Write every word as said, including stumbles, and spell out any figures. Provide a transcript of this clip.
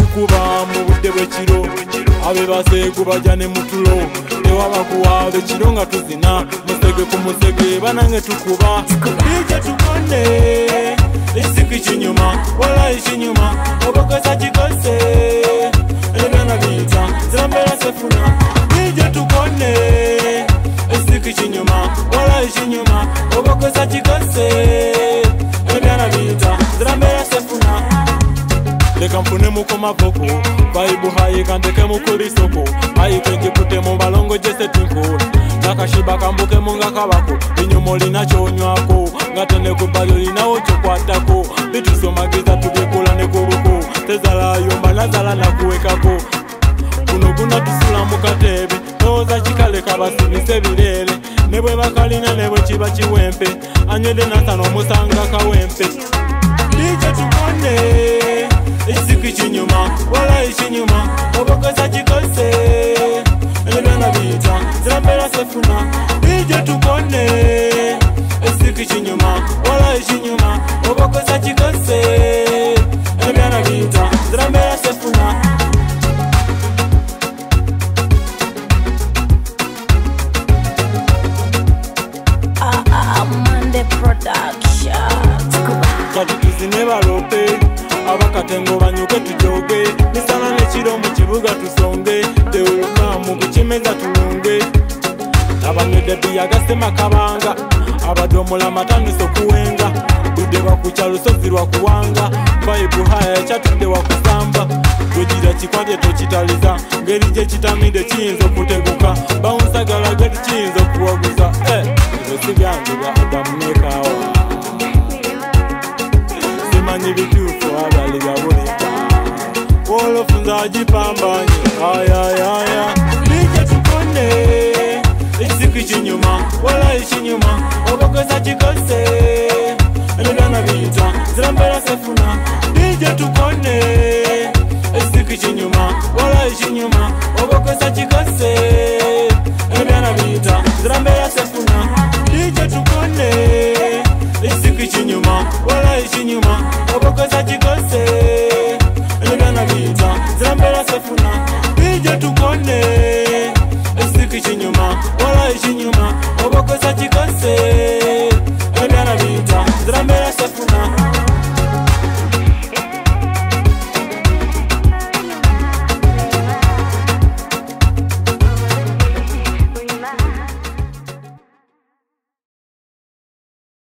kuba mu budde bw'ekiro abe baseegu bajja ne mutulo ewaba kuwa bekiro nga tuzina musege ku musege banange tukuba ije tukone isiku ikinyuma wala ikinyuma obokosa kikose ebyana biyita zirambera sefuna ije tukone isiku ikinyuma wala ikinyuma obokosa kikose ebyana biyita zirambera sefuna leka mfune muko mavoko vaibu hayi kandeke mukuri soko hayi kwenjipute mu balongo jese twinkula nakashiba kambuke munga kabako inyumo lina chonywako ngatene kubayo linawo chokwatako bitusomagiza tubikula ne kuruko tezala yomba nazala nakuwekako kuno kuna tusula mukatebe toza chikale kabasimise birere nebwe bakalina nebwe chiba chiwempe anywede nasano musanga kawempe ije tukone isiku ikinyuma wala ikinyuma obokosa kikose ebyana biyita zirambera sefuna ije tukone isiku ikinyuma wala ikinyuma obokosa kikose ebyana biyita zirambera sefuna Amande Productions kati tuzine balope abakatengo banyuke tujoge nisana nekiro mu kibuga tusonge deulukamu kukimeza tulunge abanywedde biyagasema kabanga abadomola matandise okuwenga budde bakuca lusozi lwa kuwanga vaibu haya ekyatudde wakusamba gwegira kikwatye tokitaliza ngeri gye kitamide kiyinza okuteguka bawunsagala geti kiyinza okuwaguza ezo si byange bya adamu nekawa simanyi bituufu abali babulika wolofunza agipambanye ayayaya ije tukone isiku ikinyuma wala ikinyuma obokosa kikose ebyana biyita zirambera sefuna ije tukone isiku ikinyuma wala ikinyuma obokosa kikose ebyana biyita zirambera sefuna ije tukone isiku ikinyuma wala ikinyuma obokosa kikose ebyana biyita zirambera sefuna ije tukone isiku ikinyuma wala ikinyuma obokosa kikose